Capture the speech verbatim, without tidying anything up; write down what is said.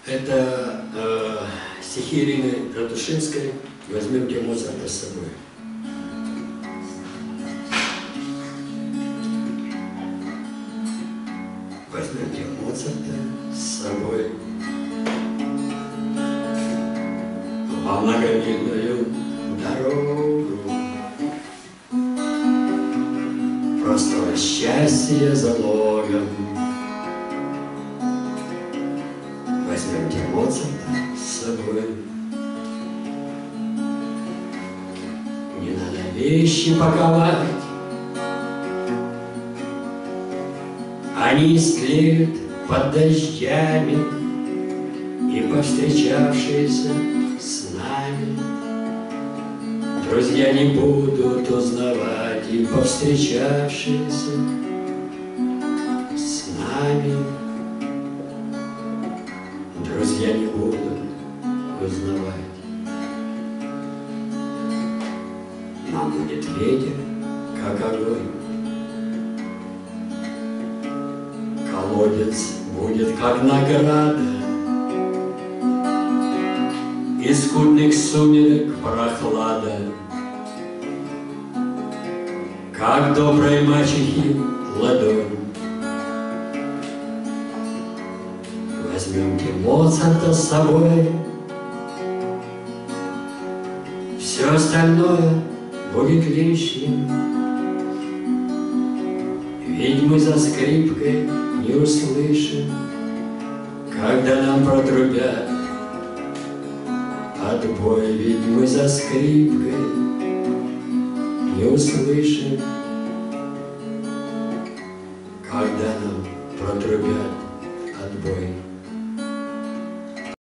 Это э, стихи Ирины Ратушинской «Возьмемте Моцарта с собой». Возьмемте Моцарта с собой во многомильную дорогу, простое счастье залогом. Возьмемте Моцарта с собой. Не надо вещи паковать, они истлеют под дождями, и повстречавшиеся с нами друзья не будут узнавать, и повстречавшиеся с нами друзья не будут узнавать. Нам будет ветер, как огонь, колодец будет, как награда, из скудных сумерек прохлада, как доброй мачехи ладонь. Возьмемте Моцарта с собой, все остальное будет лишним, ведь мы за скрипкой не услышим, когда нам протрубят отбой, ведь мы за скрипкой не услышим, когда нам протрубят отбой.